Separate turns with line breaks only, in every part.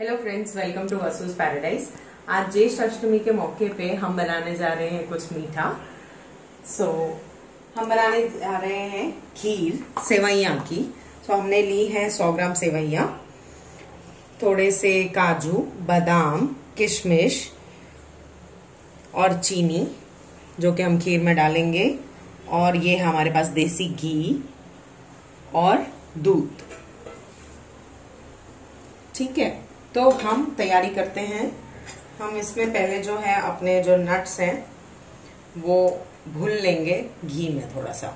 Hello friends, welcome to वसूज paradise. आज ज्येष्ठ अष्टमी के मौके पे हम बनाने जा रहे हैं कुछ मीठा। हम बनाने जा रहे हैं खीर सेवैया की। हमने ली है 100 ग्राम सेवैया, थोड़े से काजू, बादाम, किशमिश और चीनी जो कि हम खीर में डालेंगे, और ये हमारे पास देसी घी और दूध। ठीक है, तो हम तैयारी करते हैं। हम इसमें पहले जो है अपने जो नट्स हैं वो भून लेंगे घी में थोड़ा सा।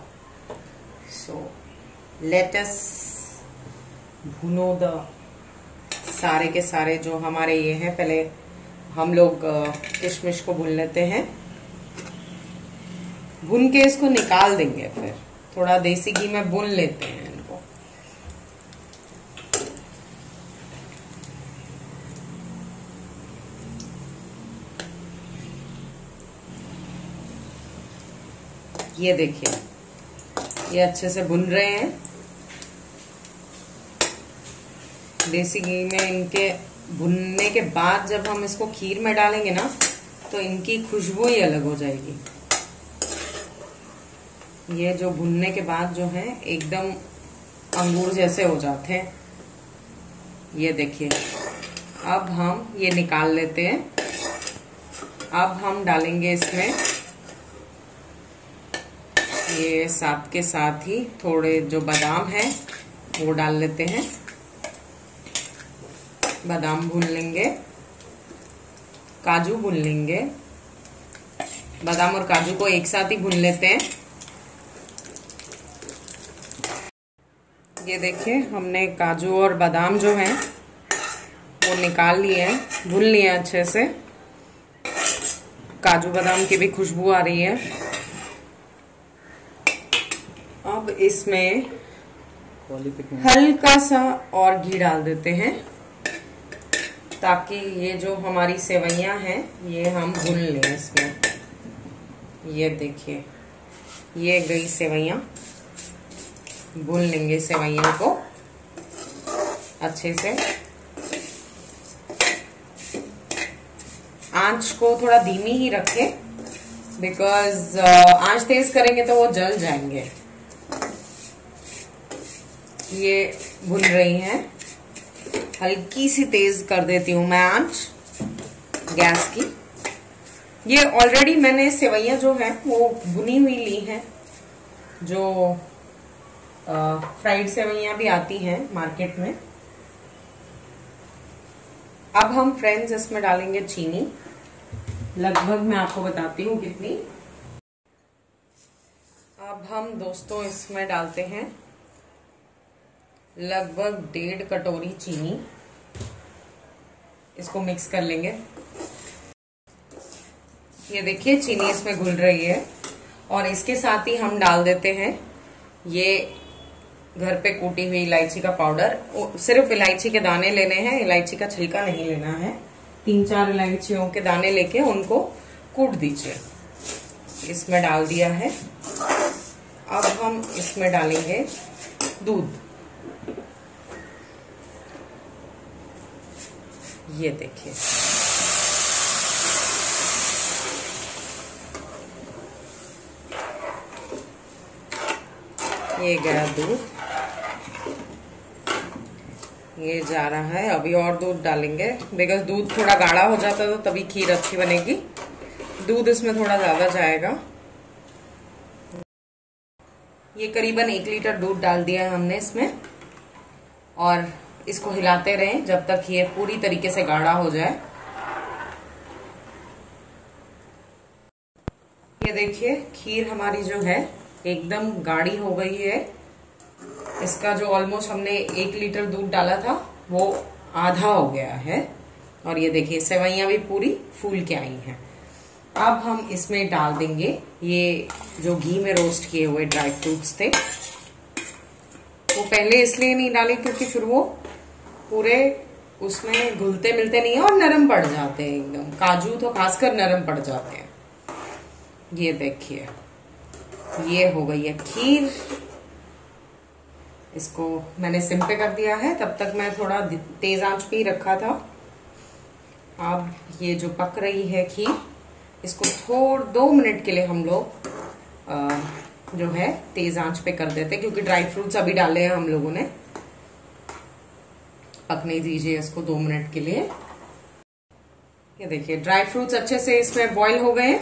लेट अस भूनो द सारे के सारे जो हमारे ये हैं। पहले हम लोग किशमिश को भून लेते हैं, भून के इसको निकाल देंगे, फिर थोड़ा देसी घी में भून लेते हैं इनको। ये देखिए, ये अच्छे से भुन रहे हैं देसी घी में। इनके भुनने के बाद जब हम इसको खीर में डालेंगे ना, तो इनकी खुशबू ही अलग हो जाएगी। ये जो भुनने के बाद जो है एकदम अंगूर जैसे हो जाते हैं। ये देखिए, अब हम ये निकाल लेते हैं। अब हम डालेंगे इसमें ये साथ के साथ ही थोड़े जो बादाम है वो डाल लेते हैं। बादाम भून लेंगे, काजू भून लेंगे। बादाम और काजू को एक साथ ही भून लेते हैं। ये देखिए, हमने काजू और बादाम जो हैं वो निकाल लिए हैं, भून लिए हैं अच्छे से। काजू बादाम की भी खुशबू आ रही है। अब इसमें हल्का सा और घी डाल देते हैं, ताकि ये जो हमारी सेवैयां हैं ये हम भून लें इसमें। ये देखिए, ये गई सेवैयां। भून लेंगे सेवैयों को अच्छे से। आंच को थोड़ा धीमी ही रखें, बिकॉज आंच तेज करेंगे तो वो जल जाएंगे। ये भुन रही हैं, हल्की सी तेज कर देती हूं मैं आंच गैस की। ये ऑलरेडी मैंने सेवैयां जो है वो भुनी हुई ली हैं, जो फ्राइड सेवैयां भी आती हैं मार्केट में। अब हम फ्रेंड्स इसमें डालेंगे चीनी। लगभग मैं आपको बताती हूँ कितनी। अब हम दोस्तों इसमें डालते हैं लगभग 1.5 कटोरी चीनी। इसको मिक्स कर लेंगे। ये देखिए, चीनी इसमें घुल रही है। और इसके साथ ही हम डाल देते हैं ये घर पे कूटी हुई इलायची का पाउडर। सिर्फ इलायची के दाने लेने हैं, इलायची का छिलका नहीं लेना है। 3-4 इलायचियों के दाने लेके उनको कूट दीजिए। इसमें डाल दिया है। अब हम इसमें डालेंगे दूध। ये देखिए, ये गया दूध। ये जा रहा है। अभी और दूध डालेंगे, बिकॉज दूध थोड़ा गाढ़ा हो जाता है तो तभी खीर अच्छी बनेगी। दूध इसमें थोड़ा ज्यादा जाएगा। ये करीबन 1 लीटर दूध डाल दिया है हमने इसमें, और इसको हिलाते रहें जब तक ये पूरी तरीके से गाढ़ा हो जाए। ये देखिए, खीर हमारी जो है एकदम गाढ़ी हो गई है। इसका जो ऑलमोस्ट हमने 1 लीटर दूध डाला था वो आधा हो गया है। और ये देखिए, सेवैयां भी पूरी फूल के आई हैं। अब हम इसमें डाल देंगे ये जो घी में रोस्ट किए हुए ड्राई फ्रूट्स थे। वो पहले इसलिए नहीं डाले क्योंकि फिर वो पूरे उसमें घुलते मिलते नहीं है और नरम पड़ जाते हैं एकदम। काजू तो खासकर नरम पड़ जाते हैं। ये देखिए, ये हो गई है खीर। इसको मैंने सिम पे कर दिया है। तब तक मैं थोड़ा तेज आंच पे ही रखा था अब ये जो पक रही है खीर, इसको 2 मिनट के लिए हम लोग जो है तेज आंच पे कर देते हैं, क्योंकि ड्राई फ्रूट्स अभी डाले हैं हम लोगों ने। पकने दीजिए इसको 2 मिनट के लिए। ये देखिए ड्राई फ्रूट्स अच्छे से इसमें बॉईल हो गए।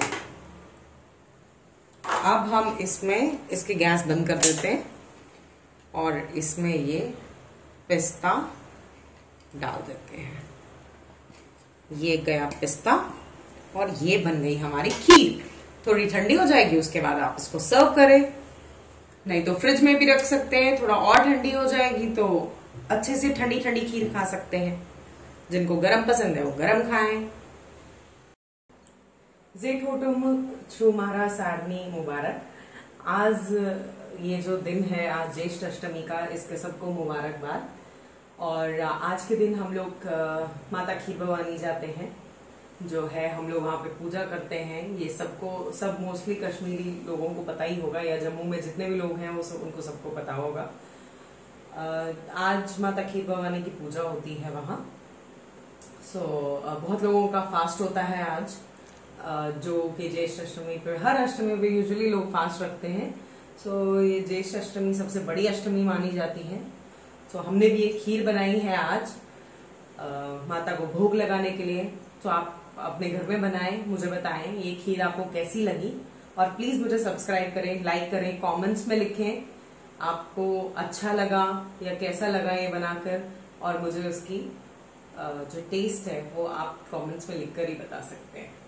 अब हम इसमें इसकी गैस बंद कर देते हैं और इसमें ये पिस्ता डाल देते हैं। ये गया पिस्ता और ये बन गई हमारी खीर। थोड़ी ठंडी हो जाएगी, उसके बाद आप इसको सर्व करें, नहीं तो फ्रिज में भी रख सकते हैं। थोड़ा और ठंडी हो जाएगी तो अच्छे से ठंडी ठंडी खीर खा सकते हैं। जिनको गरम पसंद है वो गरम खाएं। छुमारा सारनी मुबारक। आज ये जो दिन है, आज ज्येष्ठ अष्टमी का, इसके सबको मुबारकबाद। और आज के दिन हम लोग माता खीर भवानी जाते हैं, जो है हम लोग वहां पे पूजा करते हैं। ये सब मोस्टली कश्मीरी लोगों को पता ही होगा, या जम्मू में जितने भी लोग हैं वो सब, उनको सबको पता होगा। आज माता खीर भवानी की पूजा होती है वहां। बहुत लोगों का फास्ट होता है आज, जो कि ज्येष्ठ अष्टमी पे, हर अष्टमी पे यूजुअली लोग फास्ट रखते हैं। ये ज्येष्ठ अष्टमी सबसे बड़ी अष्टमी मानी जाती है। हमने भी एक खीर बनाई है आज माता को भोग लगाने के लिए। आप अपने घर में बनाएं, मुझे बताएं ये खीर आपको कैसी लगी। और प्लीज मुझे सब्सक्राइब करें, लाइक करें, कमेंट्स में लिखें आपको अच्छा लगा या कैसा लगा ये बनाकर। और मुझे उसकी जो टेस्ट है वो आप कमेंट्स में लिखकर ही बता सकते हैं।